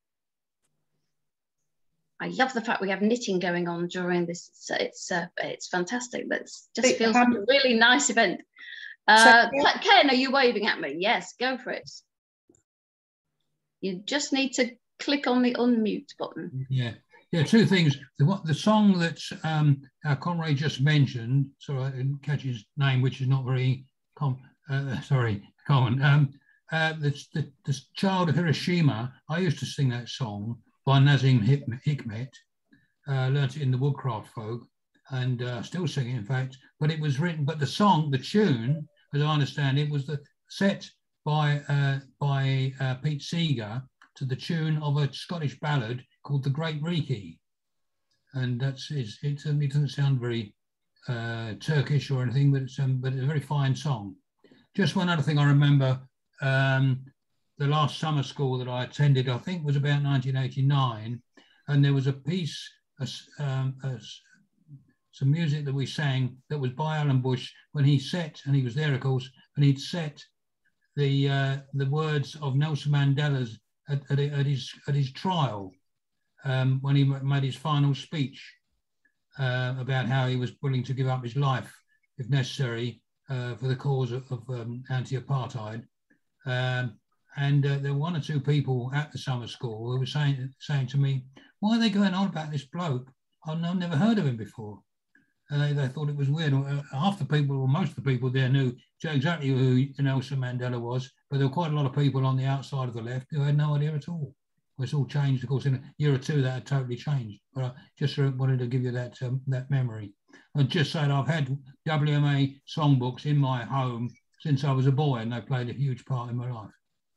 I love the fact we have knitting going on during this. It's it's, uh, it's fantastic. That just feels like a really nice event. Uh, Ken, are you waving at me? Yes, go for it. You just need to click on the unmute button. Yeah. Yeah, two things. The, the song that um, our comrade just mentioned, sorry, I didn't catch his name, which is not very com uh, sorry, common. Um, uh, the, the, the Child of Hiroshima, I used to sing that song by Nasim Hikmet, uh, learnt it in the Woodcraft folk, and uh, still sing it, in fact. But it was written, but the song, the tune, as I understand it, was the, set by, uh, by uh, Pete Seeger to the tune of a Scottish ballad called The Great Reekie. And that's it's, it's, um, it doesn't sound very uh, Turkish or anything, but it's, um, but it's a very fine song. Just one other thing I remember, um, the last summer school that I attended, I think was about nineteen eighty-nine, and there was a piece, a, um, a, some music that we sang that was by Alan Bush when he set, and he was there of course, and he'd set the, uh, the words of Nelson Mandela's at, at, at, his, at his trial. Um, when he made his final speech uh, about how he was willing to give up his life, if necessary, uh, for the cause of, of um, anti-apartheid. Um, and uh, there were one or two people at the summer school who were saying, saying to me, why are they going on about this bloke? I've never heard of him before. And they, they thought it was weird. Half the people, or most of the people there knew exactly who Nelson Mandela was, but there were quite a lot of people on the outside of the left who had no idea at all. It's all changed, of course, in a year or two that had totally changed. But I just wanted to give you that um, that memory. And just said I've had W M A songbooks in my home since I was a boy, and they played a huge part in my life.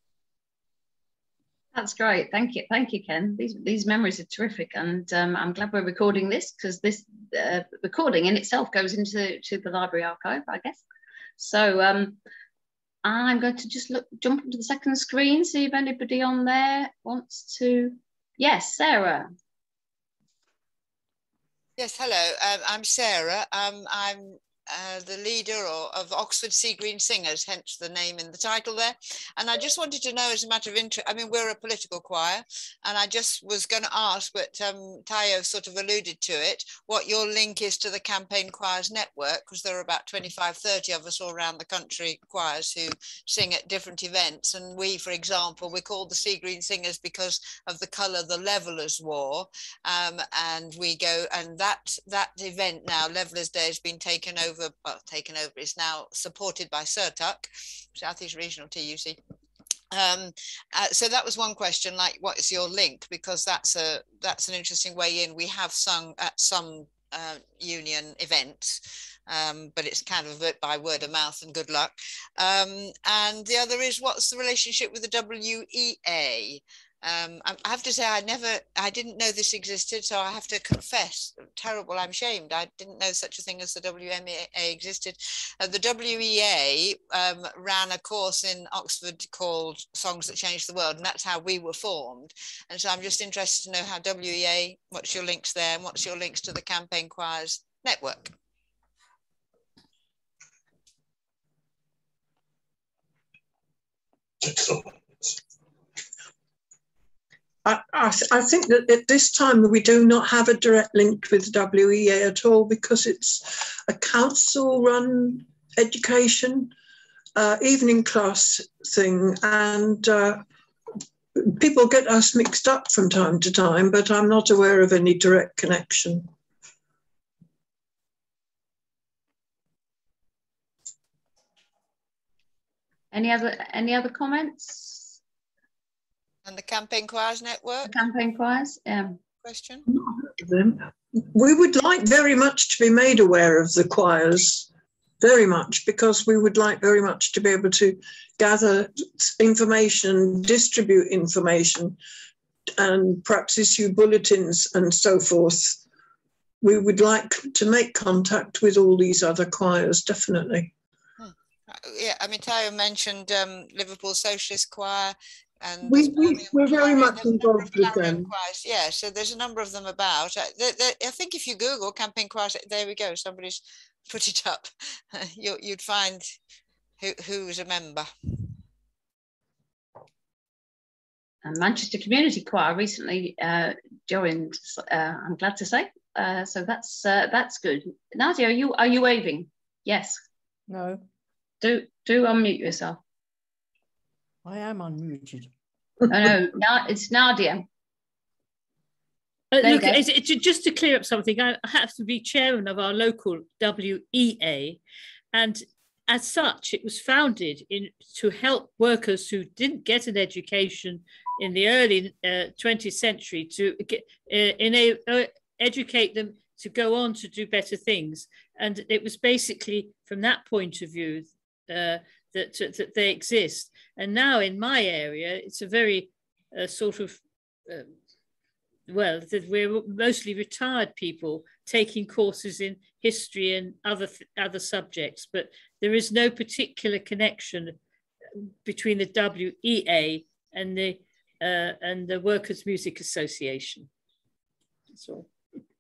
That's great. Thank you. Thank you, Ken. These, these memories are terrific. And um, I'm glad we're recording this, because this uh, recording in itself goes into to the library archive, I guess. So um, I'm going to just look, jump into the second screen, see if anybody on there wants to. Yes, Sarah. Yes, hello. Um, I'm Sarah. Um, I'm Uh, the leader or, of Oxford Sea Green Singers, hence the name in the title there. And I just wanted to know, as a matter of interest, I mean, we're a political choir, and I just was going to ask, but um, Tayo sort of alluded to it, what your link is to the Campaign Choirs Network, because there are about twenty-five, thirty of us all around the country, choirs who sing at different events. And we, for example, we're called the Sea Green Singers because of the colour the Levellers wore. Um, and we go, and that, that event now, Levellers Day, has been taken over Well, taken over, is now supported by SERTUC, South East Regional T U C. Um, uh, so that was one question, like, what is your link? Because that's a that's an interesting way in. We have sung at some uh, union events, um, but it's kind of by word of mouth and good luck. Um, and the other is, what's the relationship with the W E A? Um, I have to say, I never, I didn't know this existed, so I have to confess, terrible, I'm ashamed. I didn't know such a thing as the W M A existed. Uh, the W E A um, ran a course in Oxford called Songs That Changed the World, and that's how we were formed. And so I'm just interested to know how W E A, what's your links there, and what's your links to the Campaign Choirs Network? I, I, th I think that at this time we do not have a direct link with W E A at all, because it's a council-run education, uh, evening class thing, and uh, people get us mixed up from time to time, but I'm not aware of any direct connection. Any other any other comments? And the Campaign Choirs Network? The Campaign Choirs, yeah. Question? We would like very much to be made aware of the choirs, very much, because we would like very much to be able to gather information, distribute information, and perhaps issue bulletins and so forth. We would like to make contact with all these other choirs, definitely. Hmm. Yeah, I mean, Tayo mentioned um, Liverpool Socialist Choir. And we, we, we're very much involved with them. Choirs. Yeah, so there's a number of them about. I, they, they, I think if you Google Campaign Choirs, there we go, somebody's put it up. you, you'd find who, who's a member. And Manchester Community Choir recently uh, joined, uh, I'm glad to say. Uh, so that's uh, that's good. Nadia, are you, are you waving? Yes. No. Do, do unmute yourself. I am unmuted. Oh, no, no, it's Nadia. Uh, look, it's, it's, just to clear up something, I have to be chairman of our local W E A, and as such, it was founded in to help workers who didn't get an education in the early uh, twentieth century to get, uh, in a, uh, educate them to go on to do better things. And it was basically from that point of view uh, that, that they exist. And now in my area, it's a very uh, sort of, uh, well, that we're mostly retired people taking courses in history and other, other subjects, but there is no particular connection between the W E A and the, uh, and the Workers' Music Association. That's all.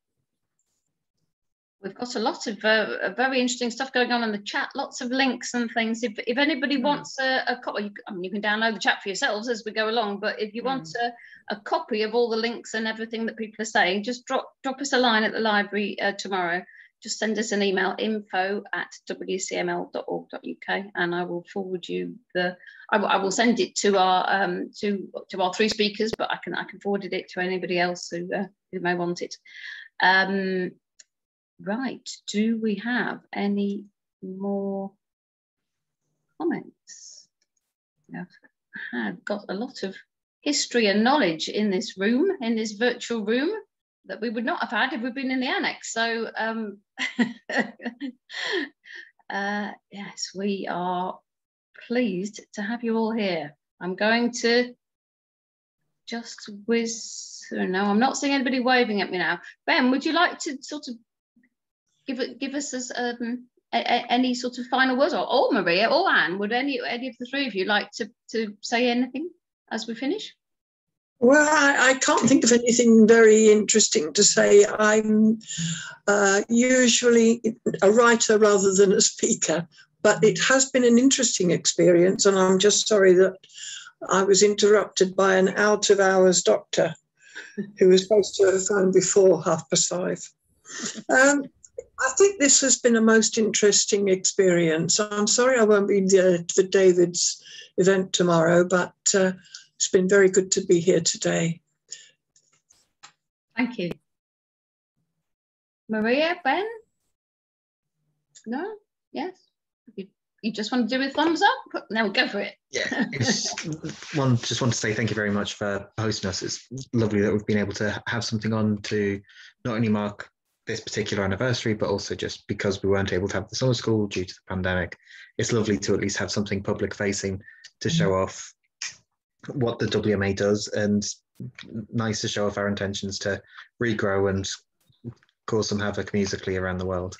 We've got a lot of uh, very interesting stuff going on in the chat, lots of links and things. If, if anybody mm. wants a, a copy, you, I mean, you can download the chat for yourselves as we go along, but if you mm. want a, a copy of all the links and everything that people are saying, just drop, drop us a line at the library uh, tomorrow. just send us an email, info at w c m l dot org dot u k, and I will forward you the, I, I will send it to our um, to to our three speakers, but I can I can forward it to anybody else who uh, who may want it. Um, right, do we have any more comments? I've got a lot of history and knowledge in this room, in this virtual room, that we would not have had if we'd been in the annex. So um, uh, yes, we are pleased to have you all here. I'm going to just whiz, no, I'm not seeing anybody waving at me now. Ben, would you like to sort of give it, give us as, um, a, a, any sort of final words, or, or Maria or Anne, would any, any of the three of you like to, to say anything as we finish? Well, I, I can't think of anything very interesting to say. I'm uh, usually a writer rather than a speaker, but it has been an interesting experience, and I'm just sorry that I was interrupted by an out-of-hours doctor who was supposed to have phoned before half past five. Um, I think this has been a most interesting experience. I'm sorry I won't be there for David's event tomorrow, but uh, it's been very good to be here today. Thank you. Maria, Ben? No? Yes? You, you just want to do a thumbs up? No, go for it. Yeah, it's one, just want to say thank you very much for hosting us. It's lovely that we've been able to have something on to not only mark this particular anniversary, but also just because we weren't able to have the summer school due to the pandemic. It's lovely to at least have something public facing to show off what the W M A does, and nice to show off our intentions to regrow and cause some havoc musically around the world.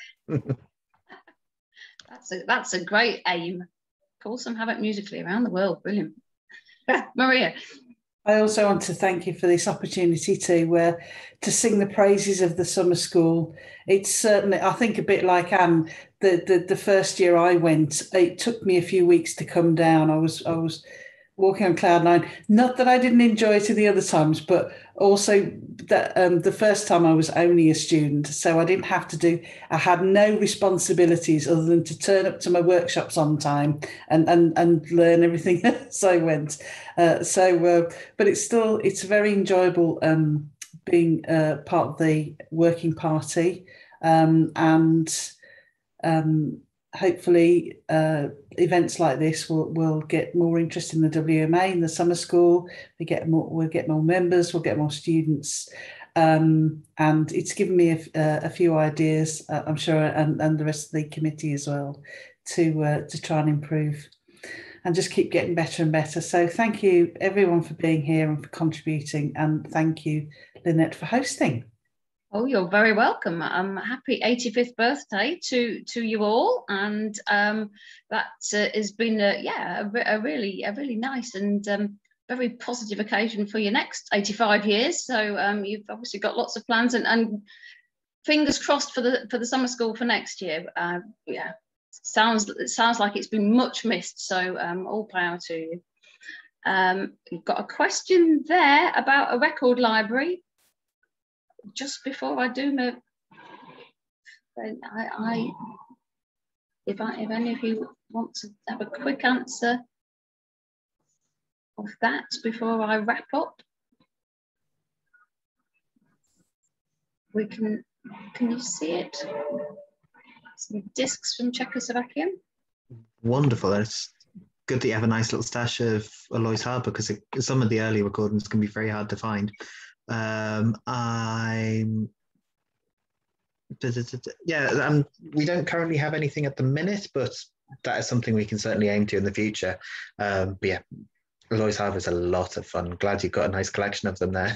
That's a, that's a great aim. Cause some havoc musically around the world. Brilliant. Maria. I also want to thank you for this opportunity to uh, to sing the praises of the summer school. It's certainly, I think, a bit like Anne. The, the the first year I went, it took me a few weeks to come down. I was I was walking on cloud nine. Not that I didn't enjoy it the other times, but also that um, the first time I was only a student, so I didn't have to do. I had no responsibilities other than to turn up to my workshops on time and and and learn everything as I went. Uh, so, uh, but it's still it's very enjoyable um, being uh, part of the working party, um, and um, hopefully uh, events like this will will get more interest in the W M A in the summer school. We get more, we'll get more members, we'll get more students, um, and it's given me a, a few ideas, uh, I'm sure, and, and the rest of the committee as well, to uh, to try and improve and just keep getting better and better. So thank you everyone for being here and for contributing, and thank you, Lynette, for hosting. Oh, you're very welcome. Um, happy eighty-fifth birthday to to you all, and um, that uh, has been a, yeah a, a really a really nice and um, very positive occasion for your next eighty-five years. So um, you've obviously got lots of plans, and, and fingers crossed for the for the summer school for next year. Uh, yeah, sounds it sounds like it's been much missed. So um, all power to you. Um, you've got a question there about a record library. Just before I do my, I, I, if I, if any of you want to have a quick answer of that before I wrap up, we can. Can you see it? Some discs from Czechoslovakia. Wonderful. It's good that you have a nice little stash of Alois Harper, because it, some of the early recordings can be very hard to find. Um, I'm, yeah, um, we don't currently have anything at the minute, but that is something we can certainly aim to in the future. Um, but yeah, Alois Harper is a lot of fun. Glad you've got a nice collection of them there.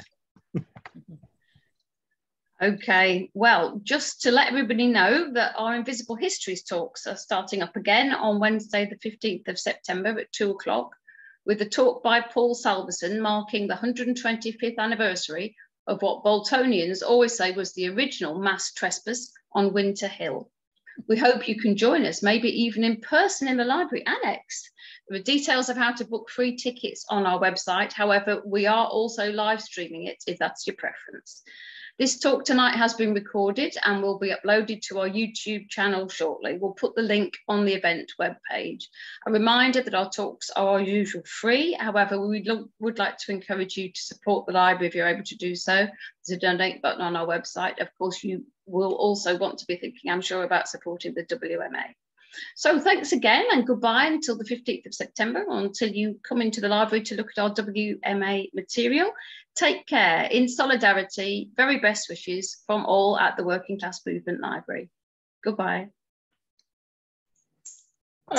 Okay, well, just to let everybody know that our Invisible Histories talks are starting up again on Wednesday, the fifteenth of September at two o'clock. With a talk by Paul Salverson marking the one hundred twenty-fifth anniversary of what Boltonians always say was the original mass trespass on Winter Hill. We hope you can join us, maybe even in person in the library annex. There are details of how to book free tickets on our website. However, we are also live streaming it if that's your preference. This talk tonight has been recorded and will be uploaded to our YouTube channel shortly. We'll put the link on the event webpage. A reminder that our talks are as usual free. However, we would like to encourage you to support the library if you're able to do so. There's a donate button on our website. Of course, you will also want to be thinking, I'm sure, about supporting the W M A. So thanks again and goodbye until the fifteenth of September, or until you come into the library to look at our W M A material. Take care, in solidarity, very best wishes from all at the Working Class Movement Library. Goodbye.